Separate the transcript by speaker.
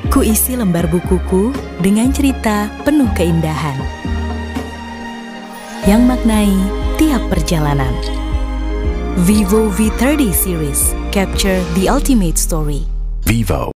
Speaker 1: Kuisi lembar bukuku dengan cerita penuh keindahan yang maknai tiap perjalanan. Vivo V30 Series, capture the ultimate story.
Speaker 2: Vivo.